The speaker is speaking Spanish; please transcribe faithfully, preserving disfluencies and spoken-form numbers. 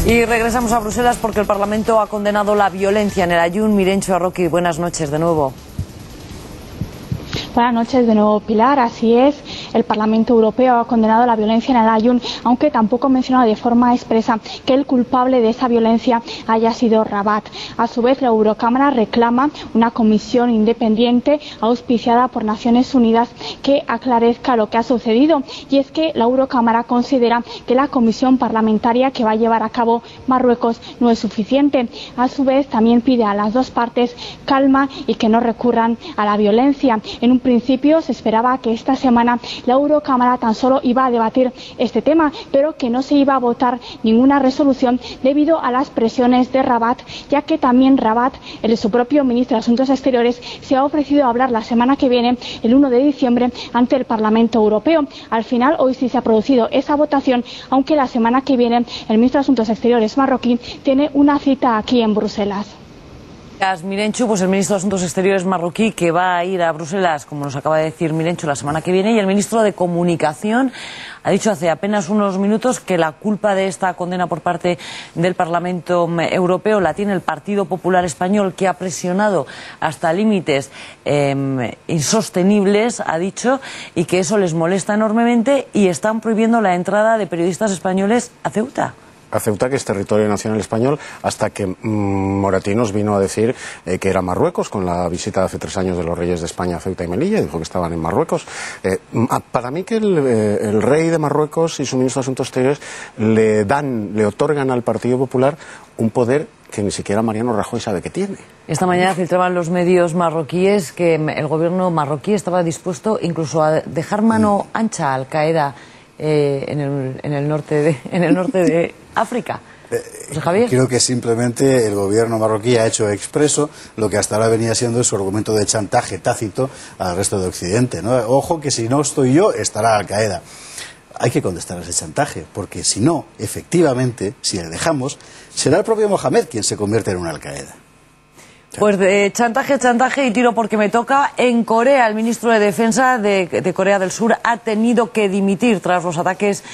Y regresamos a Bruselas porque el Parlamento ha condenado la violencia en el Ayun. Mirencho Arroqui, buenas noches de nuevo. Buenas noches de nuevo, Pilar. Así es, el Parlamento Europeo ha condenado la violencia en el Ayun, aunque tampoco menciona de forma expresa que el culpable de esa violencia haya sido Rabat. A su vez, la Eurocámara reclama una comisión independiente auspiciada por Naciones Unidas que aclarezca lo que ha sucedido. Y es que la Eurocámara considera que la comisión parlamentaria que va a llevar a cabo Marruecos no es suficiente. A su vez, también pide a las dos partes calma y que no recurran a la violencia. En un principio se esperaba que esta semana la Eurocámara tan solo iba a debatir este tema, pero que no se iba a votar ninguna resolución debido a las presiones de Rabat, ya que también Rabat, el su propio ministro de Asuntos Exteriores, se ha ofrecido a hablar la semana que viene, el uno de diciembre, ante el Parlamento Europeo. Al final, hoy sí se ha producido esa votación, aunque la semana que viene el ministro de Asuntos Exteriores marroquí tiene una cita aquí en Bruselas. Mirencho, pues el ministro de Asuntos Exteriores marroquí que va a ir a Bruselas, como nos acaba de decir Mirencho, la semana que viene, y el ministro de Comunicación ha dicho hace apenas unos minutos que la culpa de esta condena por parte del Parlamento Europeo la tiene el Partido Popular Español, que ha presionado hasta límites eh, insostenibles, ha dicho, y que eso les molesta enormemente y están prohibiendo la entrada de periodistas españoles a Ceuta. A Ceuta, que es territorio nacional español, hasta que mmm, Moratinos vino a decir eh, que era Marruecos, con la visita de hace tres años de los reyes de España a Ceuta y Melilla, dijo que estaban en Marruecos. Eh, para mí que el, eh, el rey de Marruecos y su ministro de Asuntos Exteriores le dan, le otorgan al Partido Popular un poder que ni siquiera Mariano Rajoy sabe que tiene. Esta mañana filtraban los medios marroquíes que el gobierno marroquí estaba dispuesto incluso a dejar mano ancha a Al-Qaeda eh, en, el, en el norte de, en el norte de África. José Javier. Creo que simplemente el gobierno marroquí ha hecho expreso lo que hasta ahora venía siendo su argumento de chantaje tácito al resto de Occidente, ¿no? Ojo que si no estoy yo, estará Al-Qaeda. Hay que contestar a ese chantaje, porque si no, efectivamente, si le dejamos, será el propio Mohamed quien se convierte en una Al-Qaeda. Pues de chantaje, chantaje y tiro porque me toca. En Corea, el ministro de Defensa de, de Corea del Sur ha tenido que dimitir tras los ataques